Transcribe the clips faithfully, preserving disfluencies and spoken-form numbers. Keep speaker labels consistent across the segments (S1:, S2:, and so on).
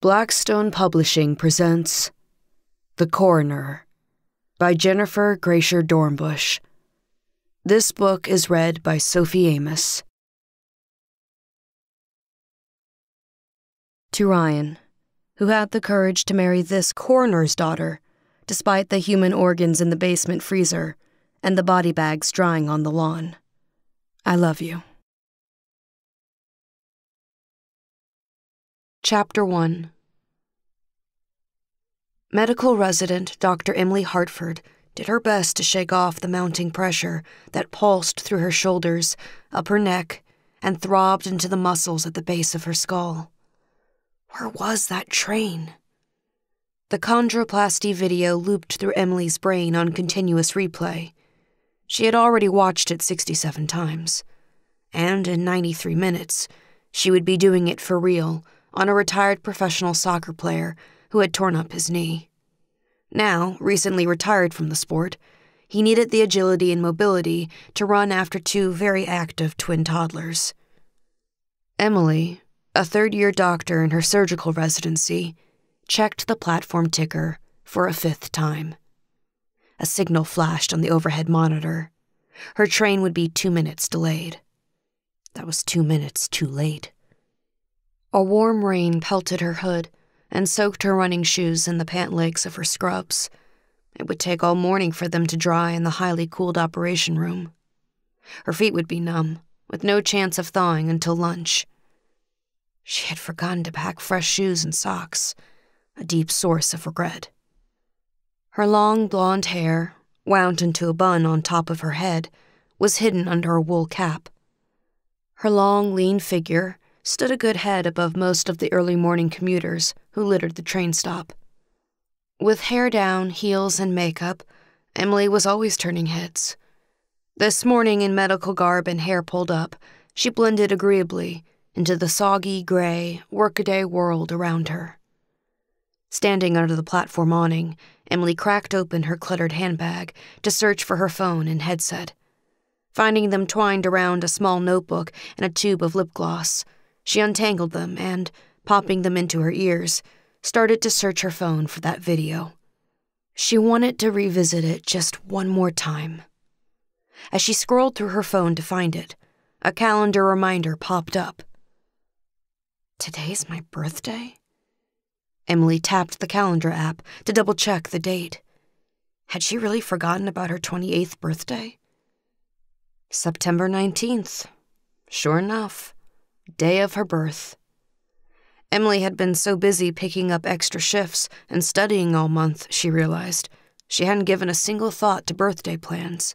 S1: Blackstone Publishing presents The Coroner by Jennifer Graeser Dornbush. This book is read by Sophie Amoss. To Ryan, who had the courage to marry this coroner's daughter, despite the human organs in the basement freezer and the body bags drying on the lawn. I love you. Chapter one. Medical resident Doctor Emily Hartford did her best to shake off the mounting pressure that pulsed through her shoulders, up her neck, and throbbed into the muscles at the base of her skull. Where was that train? The chondroplasty video looped through Emily's brain on continuous replay. She had already watched it sixty-seven times, and in ninety-three minutes, she would be doing it for real on a retired professional soccer player who had torn up his knee. Now, recently retired from the sport, he needed the agility and mobility to run after two very active twin toddlers. Emily, a third-year doctor in her surgical residency, checked the platform ticker for a fifth time. A signal flashed on the overhead monitor. Her train would be two minutes delayed. That was two minutes too late. A warm rain pelted her hood and soaked her running shoes and the pant legs of her scrubs. It would take all morning for them to dry in the highly cooled operation room. Her feet would be numb, with no chance of thawing until lunch. She had forgotten to pack fresh shoes and socks, a deep source of regret. Her long blonde hair, wound into a bun on top of her head, was hidden under a wool cap. Her long, lean figure stood a good head above most of the early morning commuters who littered the train stop. With hair down, heels, and makeup, Emily was always turning heads. This morning, in medical garb and hair pulled up, she blended agreeably into the soggy, gray, workaday world around her. Standing under the platform awning, Emily cracked open her cluttered handbag to search for her phone and headset. Finding them twined around a small notebook and a tube of lip gloss, she untangled them and, popping them into her ears, started to search her phone for that video. She wanted to revisit it just one more time. As she scrolled through her phone to find it, a calendar reminder popped up. Today's my birthday? Emily tapped the calendar app to double-check the date. Had she really forgotten about her twenty-eighth birthday? September nineteenth. Sure enough. Day of her birth. Emily had been so busy picking up extra shifts and studying all month, she realized, she hadn't given a single thought to birthday plans.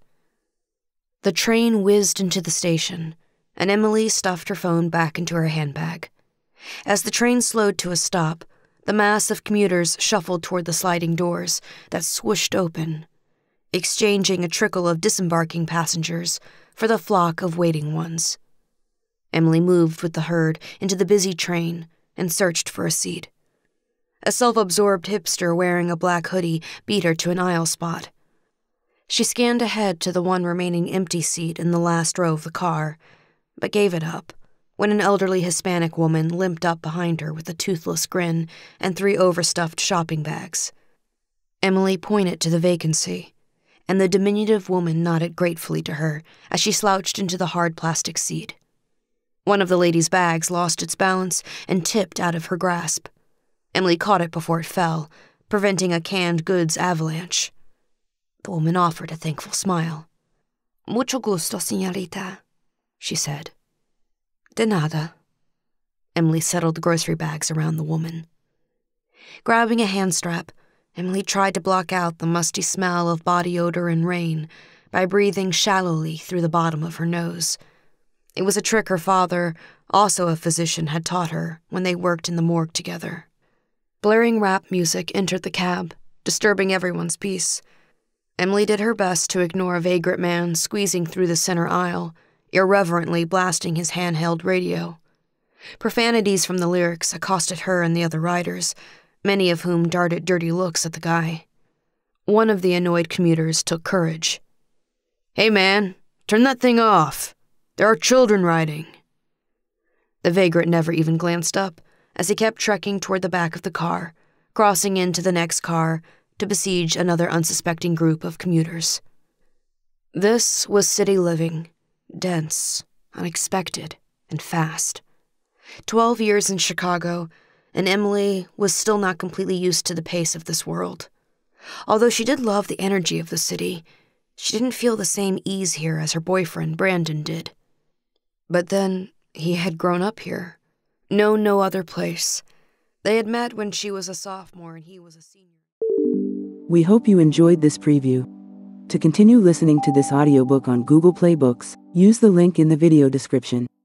S1: The train whizzed into the station, and Emily stuffed her phone back into her handbag. As the train slowed to a stop, the mass of commuters shuffled toward the sliding doors that swooshed open, exchanging a trickle of disembarking passengers for the flock of waiting ones. Emily moved with the herd into the busy train and searched for a seat. A self-absorbed hipster wearing a black hoodie beat her to an aisle spot. She scanned ahead to the one remaining empty seat in the last row of the car, but gave it up when an elderly Hispanic woman limped up behind her with a toothless grin and three overstuffed shopping bags. Emily pointed to the vacancy, and the diminutive woman nodded gratefully to her as she slouched into the hard plastic seat. One of the lady's bags lost its balance and tipped out of her grasp. Emily caught it before it fell, preventing a canned goods avalanche. The woman offered a thankful smile. "Mucho gusto, señorita," she said. "De nada." Emily settled the grocery bags around the woman. Grabbing a hand strap, Emily tried to block out the musty smell of body odor and rain by breathing shallowly through the bottom of her nose. It was a trick her father, also a physician, had taught her when they worked in the morgue together. Blaring rap music entered the cab, disturbing everyone's peace. Emily did her best to ignore a vagrant man squeezing through the center aisle, irreverently blasting his handheld radio. Profanities from the lyrics accosted her and the other riders, many of whom darted dirty looks at the guy. One of the annoyed commuters took courage. "Hey man, turn that thing off. There are children riding." The vagrant never even glanced up, as he kept trekking toward the back of the car, crossing into the next car to besiege another unsuspecting group of commuters. This was city living, dense, unexpected, and fast. Twelve years in Chicago, and Emily was still not completely used to the pace of this world. Although she did love the energy of the city, she didn't feel the same ease here as her boyfriend, Brandon, did. But then, he had grown up here. Known no other place. They had met when she was a sophomore and he was a senior.
S2: We hope you enjoyed this preview. To continue listening to this audiobook on Google Play Books, use the link in the video description.